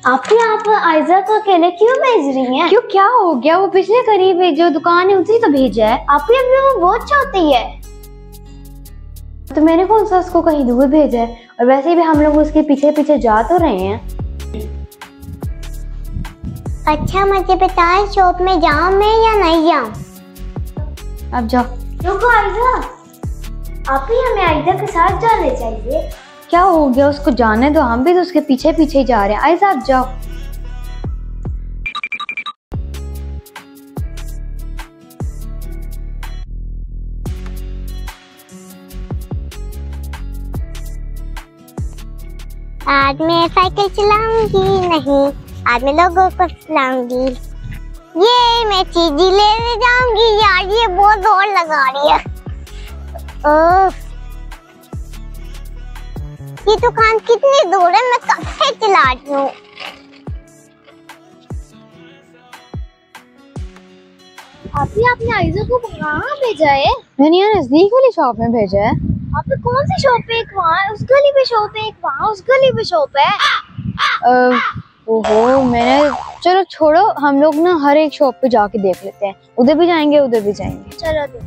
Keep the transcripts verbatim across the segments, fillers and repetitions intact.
आप आप आयजा को अकेले क्यों भेज रही हैं? क्यों, क्या हो गया? वो पिछले करीब जो दुकान है उसी तो भेजा है। आप ही अभी वो बहुत चाहती है तो मैंने कौन सा उसको कहीं दूर भेजा है, और वैसे भी हम लोग उसके पीछे पीछे जा तो रहे हैं। अच्छा मुझे बताएं, शॉप में जाऊं मैं या नहीं जाऊं? अब जाओ। रुको आयजा, आप ही हमें आयजा के साथ जाने चाहिए। क्या हो गया? उसको जाने दो, हम भी तो उसके पीछे पीछे ही जा रहे हैं। आयजा आप जाओ। आज मैं साइकिल चलाऊंगी नहीं, आज मैं लोगों को चलाऊंगी। ये मैं चीजी लेने जाऊंगी। यार ये बहुत जोर लगा रही है। ओह, ये दुकान कितनी दूर है, मैं कब से चला रही हूँ। अभी आपने आयजा को कहाँ भेजा है? मैंने यहाँ नजदीक वाली शॉप में भेजा है। आपने कौन सी शॉप है? एक वहाँ उस गली पे शॉप है, एक वहाँ उस गली पे शॉप है। आ, ओहो, मैंने, चलो छोड़ो, हम लोग ना हर एक शॉप पे जाके देख लेते हैं। उधर भी जाएंगे उधर भी जाएंगे। चलो दे।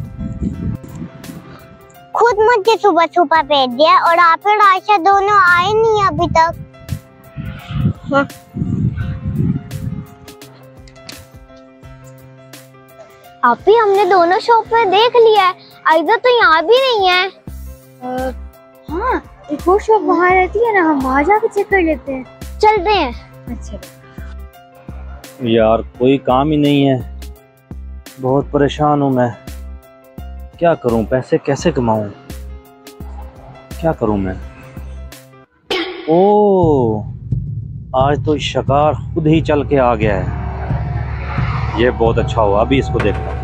खुद मुझे सुबह सुबह भेज दिया और आप और आयशा दोनों आए नहीं अभी तक। हाँ। आप ही हमने दोनों शॉप में देख लिया है, आयजा तो यहाँ भी नहीं है। आ, हाँ, एक और शॉप वहाँ रहती है ना, हम वहाँ जाके चेक कर लेते हैं। चलते हैं। अच्छा यार, कोई काम ही नहीं है, बहुत परेशान हूँ मैं। क्या करूँ, पैसे कैसे कमाऊँ, क्या करूँ मैं? ओ, आज तो शिकार खुद ही चल के आ गया है। ये बहुत अच्छा हुआ, अभी इसको देखता हूँ।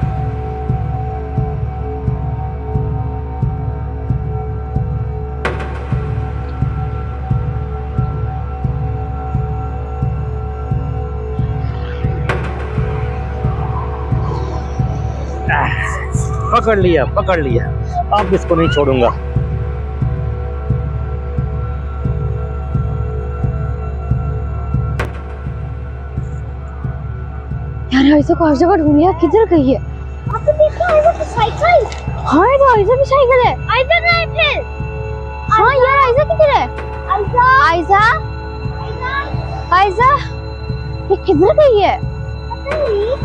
पकड़ लिया पकड़ लिया, अब इसको नहीं छोड़ूंगा। यार आयजा को हर जगह ढूंढ लिया, किधर गई है? आप देखो आयजा की साइकिल। हाँ, ये तो आयजा की साइकिल है। आयजा कहाँ है फिर? हाँ यार, आयजा किधर है? आयजा आयजा आयजा आयजा ये किधर गई है? पता नहीं।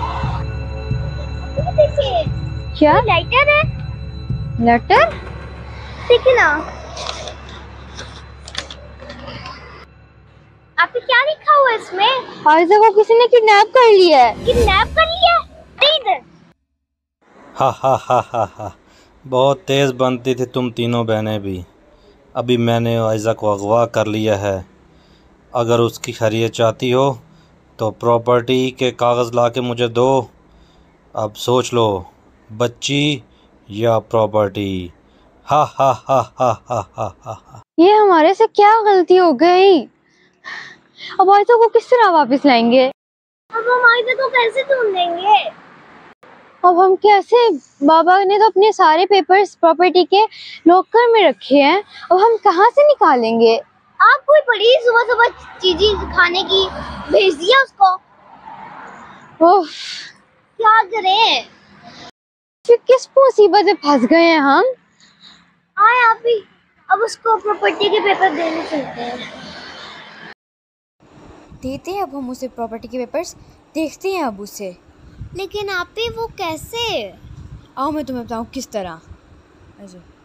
देखिए, क्या लाइटर है? लेटर? देखिए ना, आपने क्या लिखा हुआ है इसमें? आयजा को किसी ने किडनैप कर लिया है। किडनैप कर लिया? इधर। हा हा हा हा हा, बहुत तेज बनती थी तुम तीनों बहनें भी। अभी मैंने आयजा को अगवा कर लिया है। अगर उसकी खैरियत चाहती हो तो प्रॉपर्टी के कागज़ ला के मुझे दो। अब सोच लो, बच्ची या प्रॉपर्टी। हा हा हा हा हा हा हा। ये हमारे से क्या गलती हो गई? अब आयजा को किस तरह वापस लाएंगे? अब हम आयजा को कैसे ढूंढेंगे? अब हम कैसे? बाबा ने तो अपने सारे पेपर्स प्रॉपर्टी के लॉकर में रखे हैं, अब हम कहाँ से निकालेंगे? आप कोई बड़ी सुबह सुबह चीजें खाने की भेज दिया उसको। ओह, क्या करें? किस मुसीबत में फंस गए हैं हम। आए आप ही, अब उसको प्रॉपर्टी के पेपर देने चलते हैं। देते हैं अब हम उसे प्रॉपर्टी के पेपर्स, देखते हैं अब उसे। लेकिन आप ही वो कैसे? आओ मैं तुम्हें बताऊँ किस तरह। ऐसे